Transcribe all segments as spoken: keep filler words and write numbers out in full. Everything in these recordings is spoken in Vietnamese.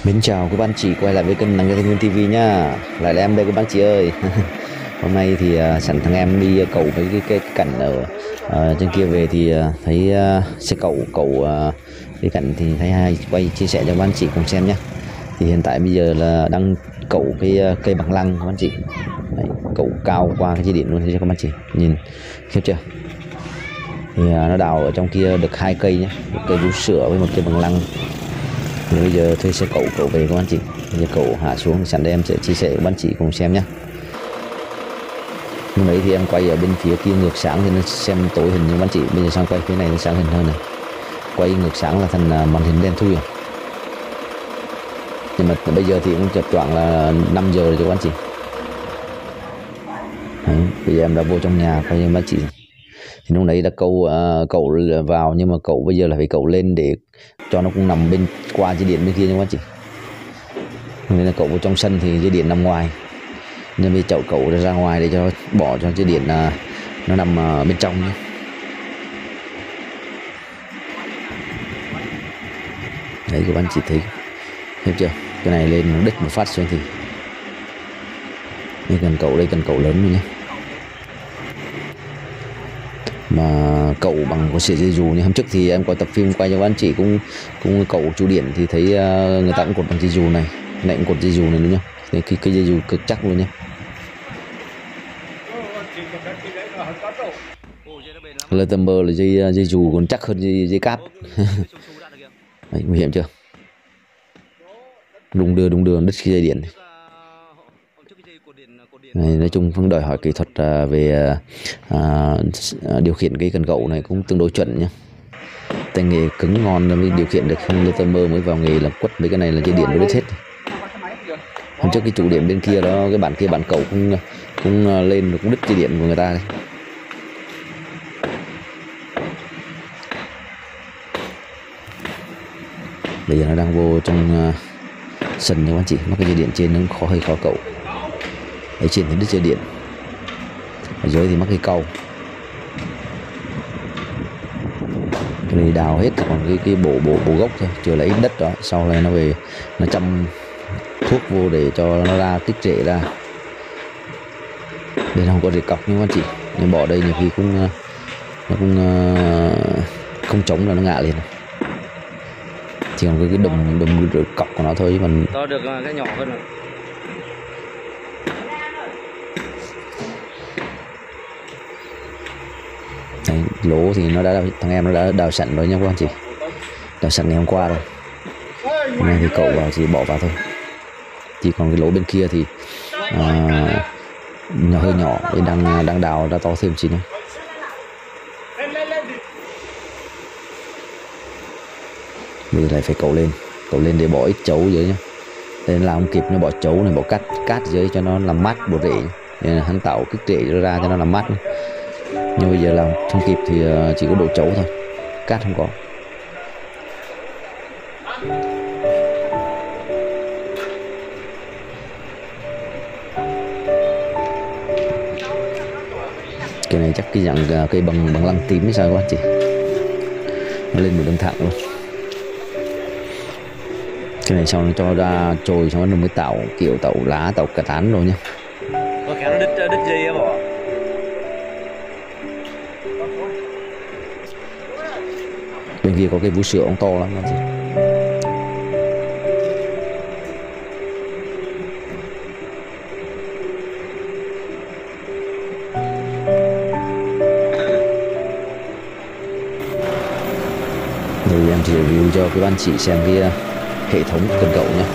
Mến chào các bạn chị quay lại với kênh Nắng Thái Nguyên ti vi nhá. Lại là em đây các bạn chị ơi. Hôm nay thì uh, sẵn thằng em đi cậu với cái, cái, cái cảnh ở uh, trên kia về thì uh, thấy uh, xe cậu cậu uh, cái cảnh thì thấy hay quay chia sẻ cho các bạn chị cùng xem nhé. Thì hiện tại bây giờ là đang cậu cái uh, cây bằng lăng các bạn chị. Đấy, cậu cao qua cái dây điện luôn cho các bạn chị nhìn khiếp chưa. Thì uh, nó đào ở trong kia được hai cây nhé, một cây vú sữa với một cây bằng lăng. Thì bây giờ thuê xe cậu cậu về các bạn chị. Bây giờ cậu hạ xuống thì sẵn đây em sẽ chia sẻ với các bạn chị cùng xem nhé. Lúc đấy thì em quay ở bên phía kia ngược sáng thì nó xem tối hình như các bạn chị. Bây giờ sang quay phía này nó sáng hình hơn này. Quay ngược sáng là thành màn hình đen thui rồi. Nhưng mà bây giờ thì cũng chập choạng là năm giờ rồi cho các bạn chị. Đấy, bây giờ em đã vô trong nhà quay cho các bạn chị. Thì lúc đấy là cậu uh, cậu vào, nhưng mà cậu bây giờ là phải cậu lên để cho nó cũng nằm bên qua dây điện bên kia nha các bạn chị. Nên là cậu vào trong sân thì dây điện nằm ngoài, nên bây chậu cậu ra ngoài để cho bỏ cho dây điện uh, nó nằm uh, bên trong nhé. Đấy các bạn chị thấy thấy chưa, cái này lên nó đứt một phát xuống thì đây cần cậu, đây cần cậu lớn luôn nhé. Mà cậu bằng có sợi dây dù như hôm trước thì em có tập phim quay cho các anh chị cũng cũng cậu trụ điện thì thấy uh, người ta cũng cột bằng dây dù này, này cũng cột dây dù này luôn nhá. Cái cái dây dù cực chắc luôn nhá. Lơ tầm bơ là dây dây dù còn chắc hơn dây dây cáp. Đấy, nguy hiểm chưa, đung đưa đung đưa đứt cái dây điện này. Này, nói chung cũng đòi hỏi kỹ thuật uh, về uh, điều khiển cái cần cậu này cũng tương đối chuẩn nhé. Tay nghề cứng ngon mới điều khiển được, không như mơ mới vào nghề là quất với cái này là dây điện nó đứt hết. Hôm trước cái trụ điện bên kia đó, cái bản kia bản cậu cũng cũng lên cũng đứt dây điện của người ta đây. Bây giờ nó đang vô trong uh, sân nha các anh chị, mắc cái dây điện trên nó khó, hơi khó cậu. Ở trên thì đứt dây điện, ở dưới thì mắc cái câu. Cái này đào hết, còn cái cái bộ bộ bộ gốc thôi, chưa lấy ít đất đó. Sau này nó về nó chăm thuốc vô để cho nó ra tích rễ ra. Đây không có rễ cọc nha các anh chị, nhưng bỏ đây nhiều khi cũng nó cũng không chống là nó ngã lên. Chỉ còn cái cái đùm đùm cọc của nó thôi, còn to được cái nhỏ hơn rồi. Đấy, lỗ thì nó đã, thằng em nó đã đào sẵn rồi nha các anh chị, đào sẵn ngày hôm qua rồi. Hôm nay thì cậu vào chỉ bỏ vào thôi. Chỉ còn cái lỗ bên kia thì à, nhỏ hơi nhỏ, nên đang đang đào ra to thêm xíu nữa. Bây giờ lại phải cậu lên, cậu lên để bỏ ít chấu dưới nhá. Nên là không kịp nó bỏ chấu này, bỏ cát cát dưới cho nó làm mát bộ rễ, nên là hắn tạo kích rễ ra cho nó làm mát. Nhưng bây giờ làm không kịp thì chỉ có đổ chấu thôi, cát không có. Cái này chắc cái dạng cây bằng bằng lăng tím hay sao các bạn chị, nó lên một đường thẳng luôn. Cái này sau nó cho ra trồi xong nó mới tạo kiểu tạo lá, tạo cả tán rồi nhá. Có khéo nó đứt đứt dây á bỏ. Bên kia có cái vú sữa ông to lắm các chị. Rồi em chỉ review cho các bạn chị xem cái hệ thống cần cậu nhé.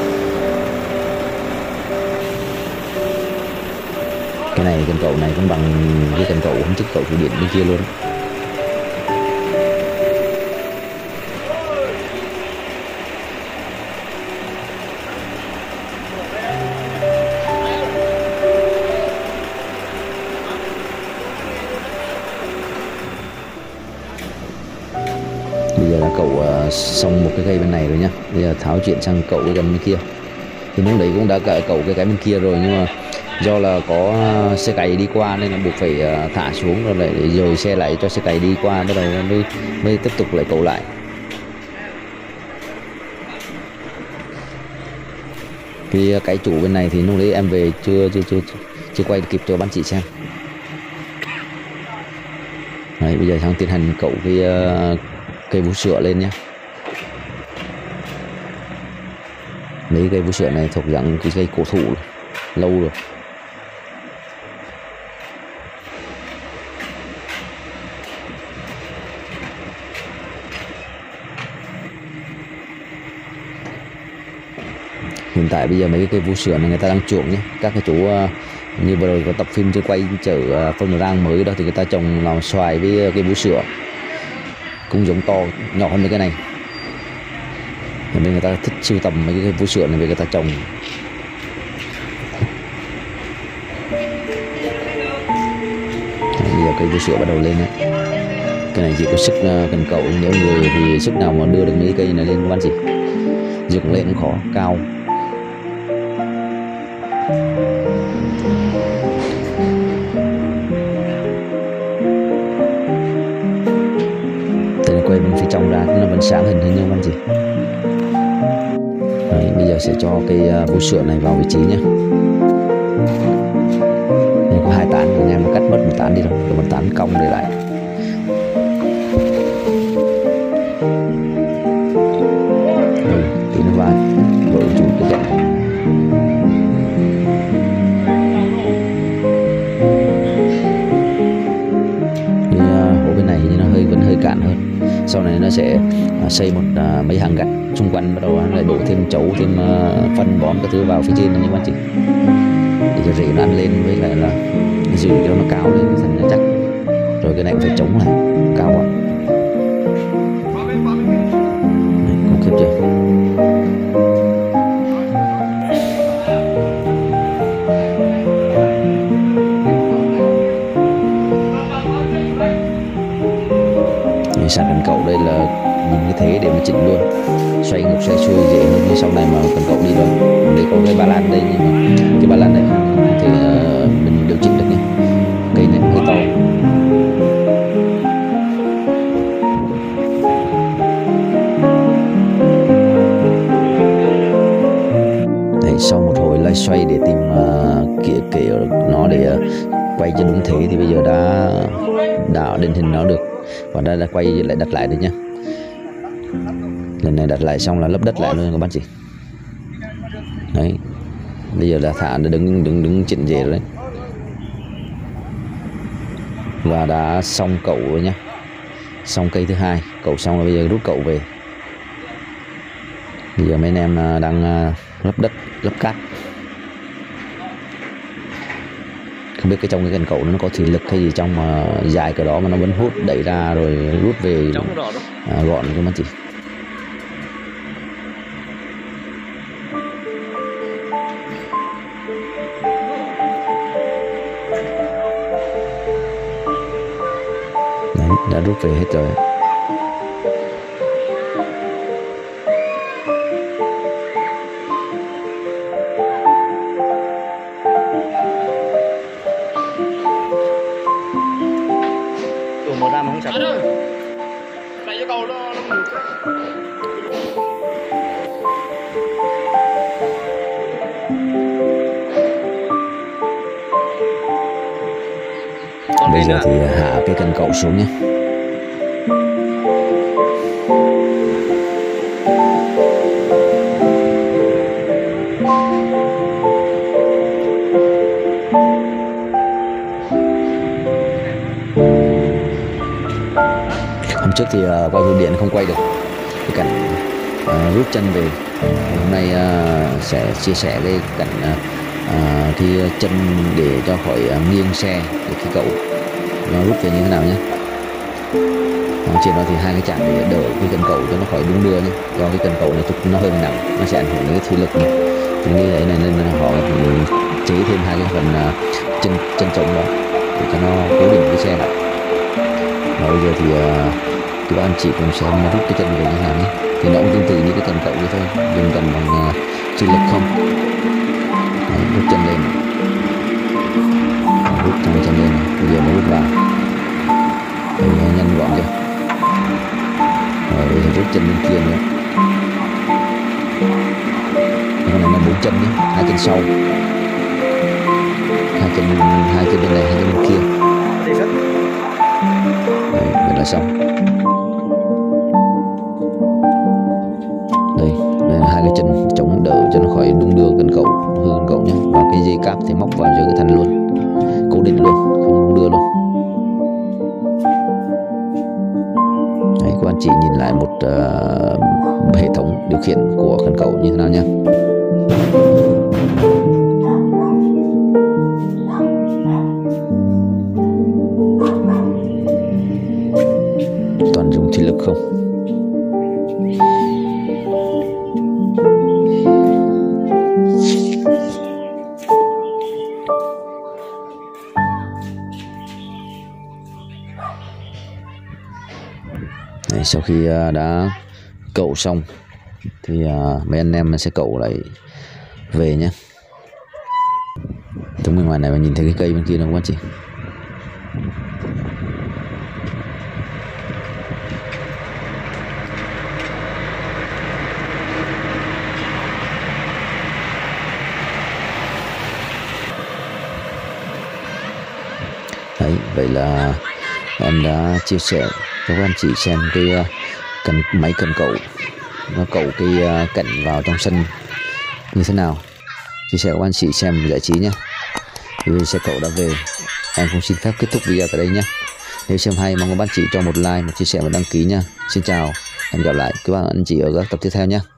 Cái này cần cậu này cũng bằng cái cần cậu hôm trước cậu trụ điện bên kia luôn. Bây giờ là cậu uh, xong một cái cây bên này rồi nhá. Bây giờ tháo chuyện sang cậu cái gần bên kia. Thì lúc đấy cũng đã cậu cái cái bên kia rồi, nhưng mà do là có xe cày đi qua nên là buộc phải uh, thả xuống rồi lại rồi xe lại cho xe cày đi qua, bắt đầu mới mới tiếp tục lại cậu lại. Vì cái chủ bên này thì lúc đấy em về chưa chưa chưa chưa quay kịp cho bạn chị xem. Đấy, bây giờ sang tiến hành cậu cái uh, cây vú sữa lên nhé. Mấy cây vú sữa này thuộc dạng cái cây cổ thụ lâu rồi. Hiện tại bây giờ mấy cái cây vú sữa này người ta đang chuộng nhé. Các cái chú uh, như vừa rồi có tập phim trên quay chở uh, Phong Rang mới đó thì người ta trồng làm xoài với uh, cây vú sữa cũng giống to, nhỏ hơn mấy cái này. Nên người ta thích sưu tầm mấy cái vú sữa này về người ta trồng. Bây giờ cây vú sữa bắt đầu lên đấy. Cái này chỉ có sức uh, cần cậu, nếu người thì sức nào mà đưa được mấy cây này lên các bạn chị. Dựng lên cũng khó, cao. Từ quay bên phía trong ra nó vẫn sáng hình hình như bạn chị. Đấy, bây giờ sẽ cho cây vú sữa này vào vị trí nhé. Đây có hai tán, anh em nó cắt mất một tán đi rồi, rồi một tán cong để lại. Đây, tí nó vào, rồi chủ cái cạnh. Cái hố bên này thì nó hơi vẫn hơi cạn hơn. Sau này nó sẽ xây một uh, mấy hàng gạch xung quanh, bắt đầu lại đổ thêm chấu, thêm uh, phân bón các thứ vào phía trên như các chị, để cho rễ nó ăn lên, với lại là giữ cho nó cao lên thành nó chắc. Rồi cái này cũng phải chống lại, cao quá. Đấy, cũng khiếp chưa. Sản cần cậu đây là nhìn cái thế để mà chỉnh luôn, xoay ngược xoay xuôi dễ hơn như sau này mà cần cậu đi rồi. Đây có cái ba lan đây, nhưng mà cái ba lan này thì uh, mình điều chỉnh được nhé. Cây này hơi to. Đấy, sau một hồi lay xoay để tìm uh, kĩa kĩa nó để uh, quay cho đúng thế thì bây giờ đã đã định hình nó được. Và đây là quay lại đặt lại được nhá. Lần này đặt lại xong là lấp đất lại luôn các bạn chị. Đấy. Bây giờ là thả đã đứng đứng đứng chỉnh rễ rồi đấy. Và đã xong cậu rồi nhá. Xong cây thứ hai, cậu xong là bây giờ rút cậu về. Bây giờ mấy anh em đang lấp đất, lấp cát. Không biết cái trong cái cần cậu nó có thủy lực hay gì trong mà dài cái đó mà nó vẫn hút đẩy ra rồi rút về à, gọn các bạn chị. Đấy, đã rút về hết rồi. Một năm không sạch. Này cho cầu nó nó Bây giờ thì hạ cái cần cậu xuống nhé. Hôm trước thì uh, quay video điện không quay được cái cảnh uh, rút chân về. Hôm nay uh, sẽ chia sẻ cái cảnh uh, uh, khi chân để cho khỏi uh, nghiêng xe để khi cậu nó rút về như thế nào nhé. Uh, trên đó thì hai cái chạm để đỡ cái cần cậu cho nó khỏi đúng đưa nhé. Do cái cần cậu này trục nó hơi nặng, nó sẽ ảnh hưởng đến cái thủy lực này. Thì như thế này nên họ chế thêm hai cái phần uh, chân chân trống đó để cho nó cố định cái xe lại. Và bây giờ thì uh, các anh chị cùng xem rút cái chân về như thế nào nhé. Thì nó cũng tương tự như cái cần cậu vậy thôi, dùng cần bằng uh, chữ lực không. Đấy, rút chân lên, rút chân chân lên, bây giờ mới rút vào. Đấy, nhanh gọn chưa. Rồi bây giờ rút chân bên kia nữa. Cái này là bốn chân nhé, hai chân sau, hai chân hai chân bên này, hai chân bên kia. Đấy, vậy là xong. Đây, đây là hai cái chân chống đỡ cho nó khỏi đung đưa cần cẩu, hư cần cẩu nhé. Và cái dây cáp thì móc vào giữa cái thân luôn, cố định luôn, không đung đưa luôn. Đấy, các anh chị nhìn lại một uh, hệ thống điều khiển của cần cẩu như thế nào nhé. Toàn dùng thủy lực không. Đấy, sau khi uh, đã cẩu xong thì uh, mấy anh em sẽ cẩu lại về nhé. Từ bên ngoài này mà nhìn thấy cái cây bên kia đâu các anh chị. Đấy, vậy là em đã chia sẻ cho các anh chị xem cái uh, cần máy cần cẩu, nó cẩu cái uh, cạnh vào trong sân như thế nào, chia sẻ cho các anh chị xem giải trí nhé. Thì xe cẩu đã về, em cũng xin phép kết thúc video tại đây nhé. Nếu xem hay mong các bạn chị cho một like, một chia sẻ và đăng ký nha. Xin chào, hẹn gặp lại các bạn anh chị ở các tập tiếp theo nhé.